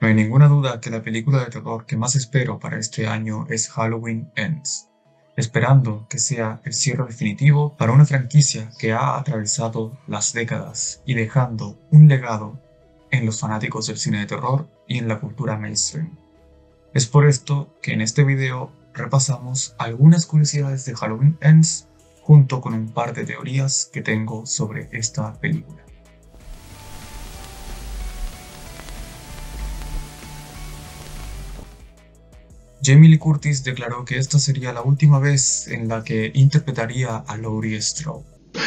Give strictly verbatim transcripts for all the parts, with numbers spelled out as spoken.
No hay ninguna duda que la película de terror que más espero para este año es Halloween Ends, esperando que sea el cierre definitivo para una franquicia que ha atravesado las décadas y dejando un legado en los fanáticos del cine de terror y en la cultura mainstream. Es por esto que en este video repasamos algunas curiosidades de Halloween Ends junto con un par de teorías que tengo sobre esta película. Jamie Lee Curtis declaró que esta sería la última vez en la que interpretaría a Laurie Strode.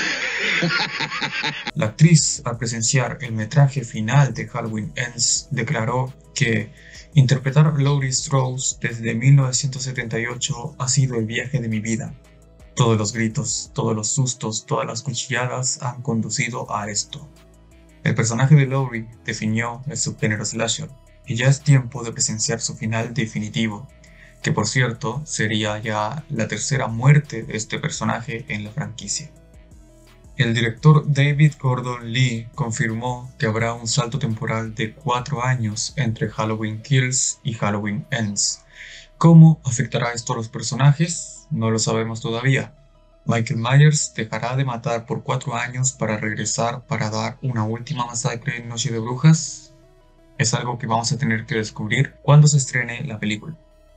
La actriz, al presenciar el metraje final de Halloween Ends, declaró que interpretar a Laurie Strode desde mil novecientos setenta y ocho ha sido el viaje de mi vida. Todos los gritos, todos los sustos, todas las cuchilladas han conducido a esto. El personaje de Laurie definió el subgénero slasher, y ya es tiempo de presenciar su final definitivo, que por cierto sería ya la tercera muerte de este personaje en la franquicia. El director David Gordon Lee confirmó que habrá un salto temporal de cuatro años entre Halloween Kills y Halloween Ends. ¿Cómo afectará esto a los personajes? No lo sabemos todavía. Michael Myers dejará de matar por cuatro años para regresar para dar una última masacre en Noche de Brujas. Es algo que vamos a tener que descubrir cuando se estrene la película.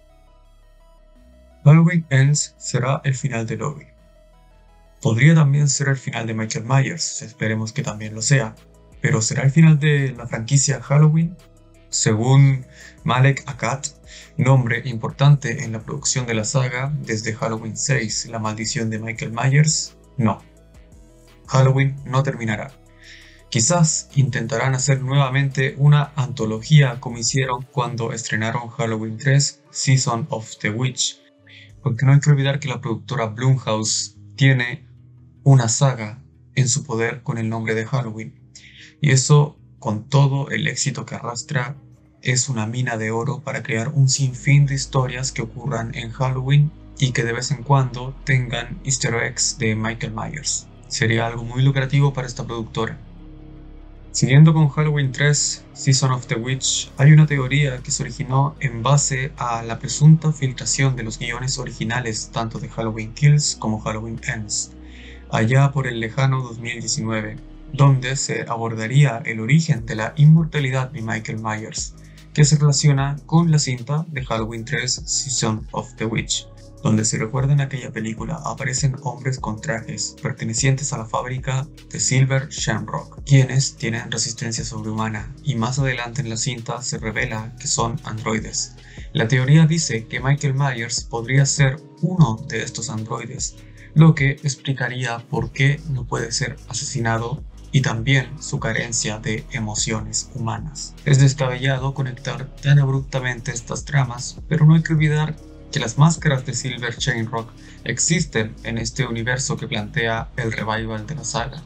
Halloween Ends será el final de Laurie. Podría también ser el final de Michael Myers, esperemos que también lo sea, pero ¿será el final de la franquicia Halloween? Según Malek Akkad, nombre importante en la producción de la saga desde Halloween seis, La maldición de Michael Myers, no. Halloween no terminará. Quizás intentarán hacer nuevamente una antología como hicieron cuando estrenaron Halloween tres, Season of the Witch, porque no hay que olvidar que la productora Blumhouse tiene una saga en su poder con el nombre de Halloween, y eso, con todo el éxito que arrastra, es una mina de oro para crear un sinfín de historias que ocurran en Halloween y que de vez en cuando tengan easter eggs de Michael Myers. Sería algo muy lucrativo para esta productora. Siguiendo con Halloween tres, Season of the Witch, hay una teoría que se originó en base a la presunta filtración de los guiones originales tanto de Halloween Kills como Halloween Ends, allá por el lejano dos mil diecinueve, donde se abordaría el origen de la inmortalidad de Michael Myers, que se relaciona con la cinta de Halloween tres, Season of the Witch, donde, si recuerdan aquella película, aparecen hombres con trajes pertenecientes a la fábrica de Silver Shamrock, quienes tienen resistencia sobrehumana, y más adelante en la cinta se revela que son androides. La teoría dice que Michael Myers podría ser uno de estos androides, lo que explicaría por qué no puede ser asesinado y también su carencia de emociones humanas. Es descabellado conectar tan abruptamente estas tramas, pero no hay que olvidar que las máscaras de Silver Shamrock existen en este universo que plantea el revival de la saga.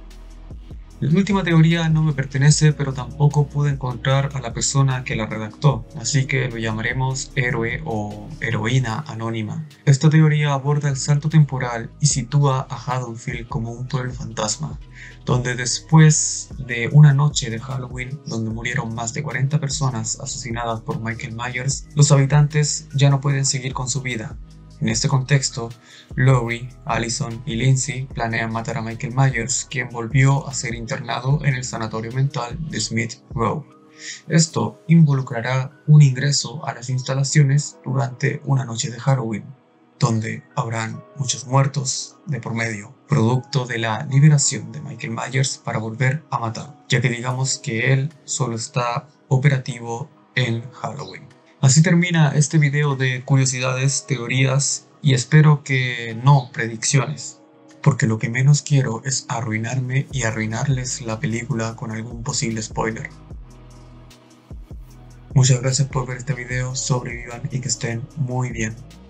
La última teoría no me pertenece, pero tampoco pude encontrar a la persona que la redactó, así que lo llamaremos héroe o heroína anónima. Esta teoría aborda el salto temporal y sitúa a Haddonfield como un pueblo fantasma, donde después de una noche de Halloween donde murieron más de cuarenta personas asesinadas por Michael Myers, los habitantes ya no pueden seguir con su vida. En este contexto, Laurie, Allison y Lindsay planean matar a Michael Myers, quien volvió a ser internado en el sanatorio mental de Smith Row. Esto involucrará un ingreso a las instalaciones durante una noche de Halloween, donde habrán muchos muertos de por medio, producto de la liberación de Michael Myers para volver a matar, ya que digamos que él solo está operativo en Halloween. Así termina este video de curiosidades, teorías y espero que no predicciones, porque lo que menos quiero es arruinarme y arruinarles la película con algún posible spoiler. Muchas gracias por ver este video, sobrevivan y que estén muy bien.